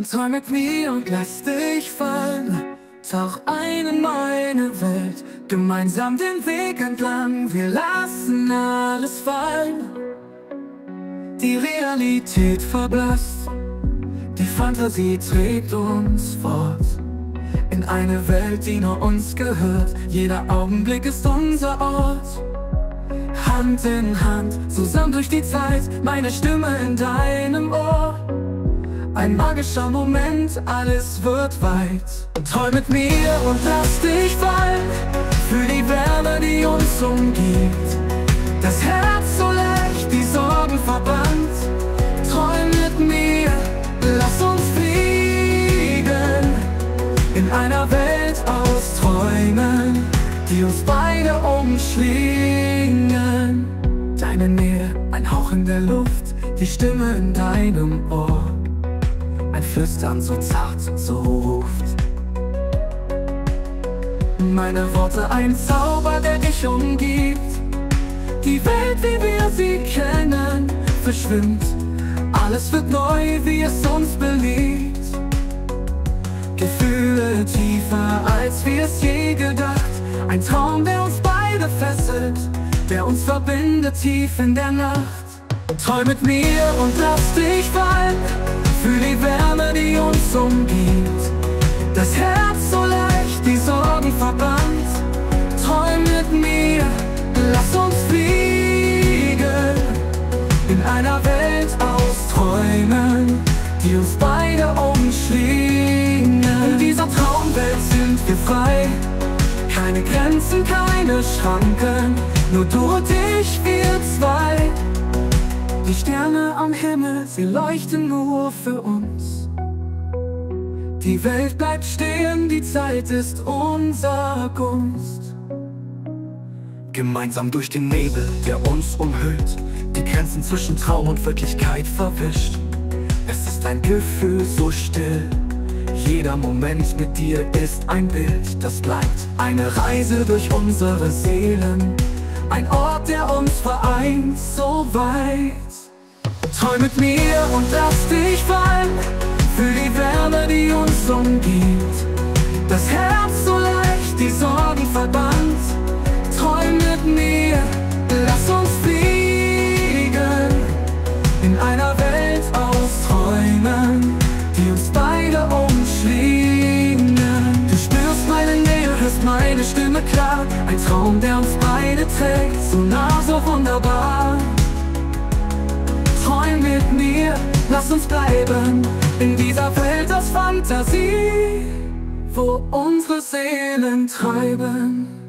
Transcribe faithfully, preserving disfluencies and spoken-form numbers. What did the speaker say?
Und träum mit mir und lass dich fallen. Tauch ein in meine Welt, gemeinsam den Weg entlang. Wir lassen alles fallen. Die Realität verblasst, die Fantasie trägt uns fort in eine Welt, die nur uns gehört. Jeder Augenblick ist unser Ort. Hand in Hand, zusammen durch die Zeit, meine Stimme in deinem Ohr. Ein magischer Moment, alles wird weit. Träum mit mir und lass dich fallen. Für die Wärme, die uns umgibt. Das Herz so leicht, die Sorgen verbannt. Träum mit mir, lass uns fliegen. In einer Welt aus Träumen, die uns beide umschlingen. Deine Nähe, ein Hauch in der Luft, die Stimme in deinem Ohr. Ein Flüstern so zart, so ruft. Meine Worte, ein Zauber, der dich umgibt. Die Welt, wie wir sie kennen, verschwimmt. Alles wird neu, wie es uns beliebt. Gefühle tiefer, als wir es je gedacht. Ein Traum, der uns beide fesselt, der uns verbindet tief in der Nacht. Träum mit mir und lass dich fallen. Fühl die Wärme, die uns umgibt. Das Herz so leicht, die Sorgen verbannt. Träum mit mir, lass uns fliegen. In einer Welt aus Träumen, die uns beide umschlingen. In dieser Traumwelt sind wir frei. Keine Grenzen, keine Schranken. Nur du und ich, wir zwei. Die Sterne am Himmel, sie leuchten nur für uns. Die Welt bleibt stehen, die Zeit ist unser Gunst. Gemeinsam durch den Nebel, der uns umhüllt, die Grenzen zwischen Traum und Wirklichkeit verwischt. Es ist ein Gefühl so still. Jeder Moment mit dir ist ein Bild, das bleibt. Eine Reise durch unsere Seelen. Ein Ort, der uns vereint, so weit. Träum mit mir und lass dich fallen. Für die Wärme, die uns umgibt. Das Herz so leicht, die Sorgen verbannt. Träum mit mir, lass uns fliegen. In einer Welt aus Träumen, die uns beide umschlingen. Du spürst meine Nähe, hörst meine Stimme klar. Ein Traum, der uns beide trägt, so nah, so wunderbar. Träum mit mir, lass uns bleiben in dieser Welt aus Fantasie, wo unsere Seelen treiben.